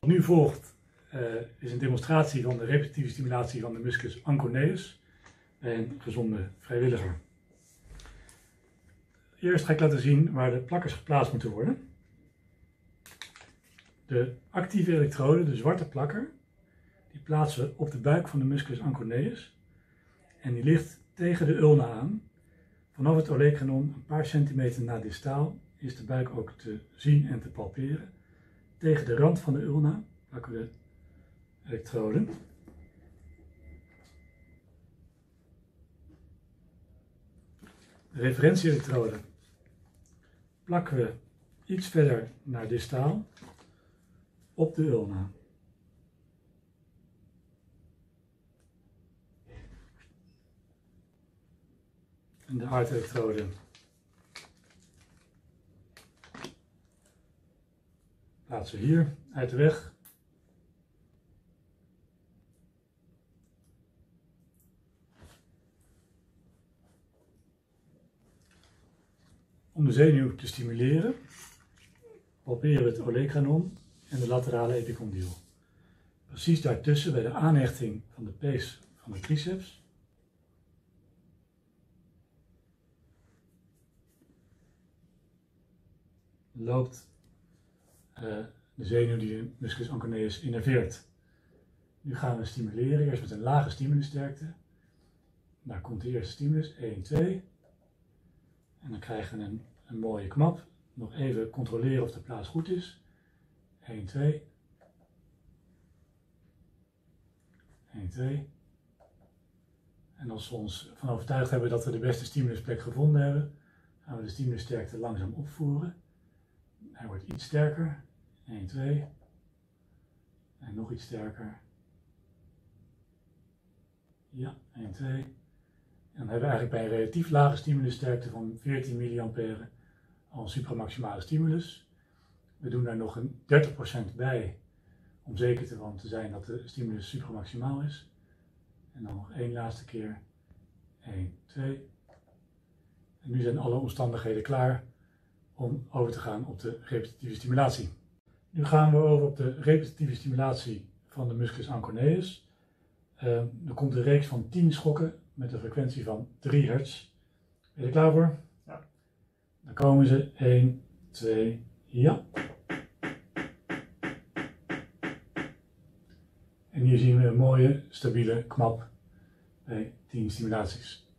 nu volgt is een demonstratie van de repetitieve stimulatie van de musculus anconeus bij een gezonde vrijwilliger. Eerst ga ik laten zien waar de plakkers geplaatst moeten worden. De actieve elektrode, de zwarte plakker, die plaatsen we op de buik van de musculus anconeus en die ligt tegen de ulna aan. Vanaf het olecranon een paar centimeter na distaal is de buik ook te zien en te palperen. Tegen de rand van de ulna plakken we de elektroden. De referentie-elektrode plakken we iets verder naar distaal op de ulna. En de hartelektrode plaatsen we hier uit de weg. Om de zenuw te stimuleren, palperen we het olecranon en de laterale epicondyl. Precies daartussen, bij de aanhechting van de pees van de triceps, loopt de zenuw die de musculus anconeus innerveert. Nu gaan we stimuleren, eerst met een lage stimulussterkte. Daar komt de eerste stimulus, 1, 2. En dan krijgen we een mooie knap. Nog even controleren of de plaats goed is. 1, 2. 1, 2. En als we ons van overtuigd hebben dat we de beste stimulusplek gevonden hebben, gaan we de stimulussterkte langzaam opvoeren. Hij wordt iets sterker. 1, 2. En nog iets sterker. Ja, 1, 2. En dan hebben we eigenlijk bij een relatief lage stimulussterkte van 14 mA al een supramaximale stimulus. We doen daar nog een 30% bij om zeker van te zijn dat de stimulus supramaximaal is. En dan nog één laatste keer. 1, 2. En nu zijn alle omstandigheden klaar om over te gaan op de repetitieve stimulatie. Nu gaan we over op de repetitieve stimulatie van de musculus anconeus. Er komt een reeks van 10 schokken met een frequentie van 3 Hz. Ben je er klaar voor? Ja. Dan komen ze. 1, 2, ja. En hier zien we een mooie, stabiele knap bij 10 stimulaties.